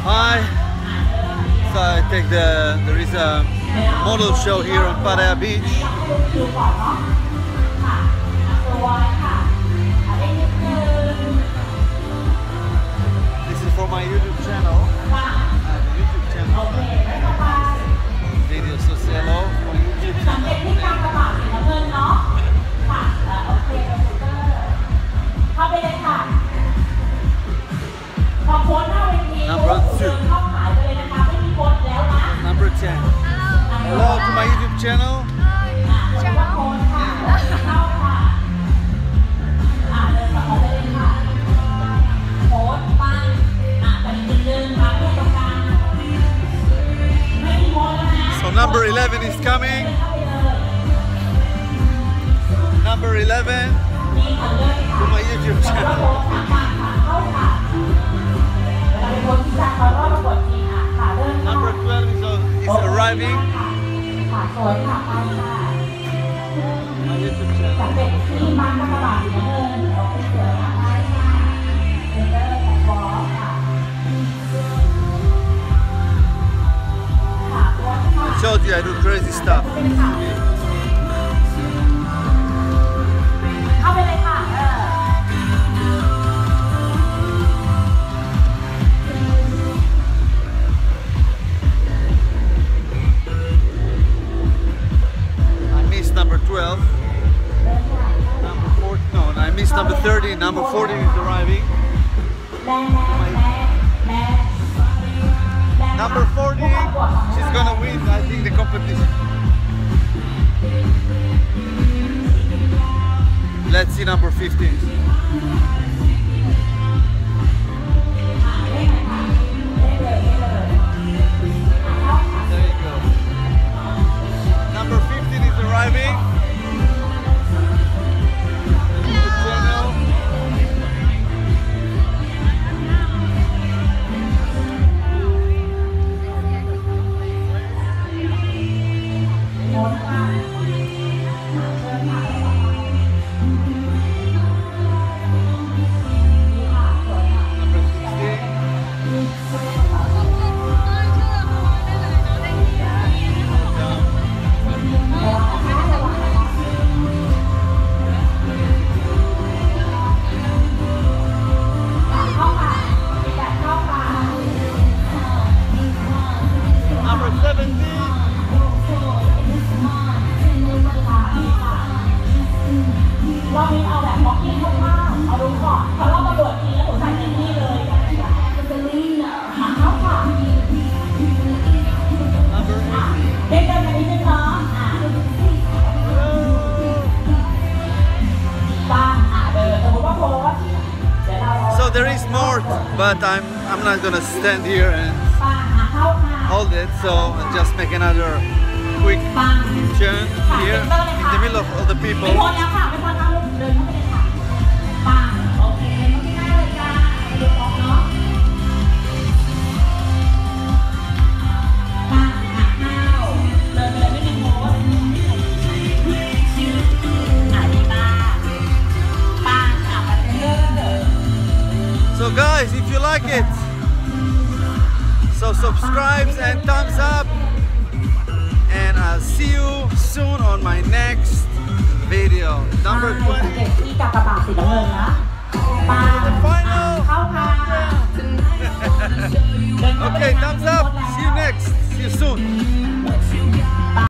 Hi. So I think there is a model show here on Pattaya Beach. This is for my YouTube channel. Video Socielo for YouTube channel. Number 2. Number 10. Hello to my YouTube channel. So number 11 is coming. Number 11 to my YouTube channel. Number 12 is arriving. My YouTube channel. I told you I do crazy stuff. Number 12, number 14, no, I missed number 30, number 14 is arriving. Number 40, she's gonna win, I think, the competition. Let's see number 15. Arriving. So there is more, but I'm not gonna stand here and hold it, so I'll just make another quick turn here in the middle of all the people. So guys, if you like it, so subscribe and thumbs up, and I'll see you soon on my next video. Number 20. The final. Okay, thumbs up. See you next. See you soon.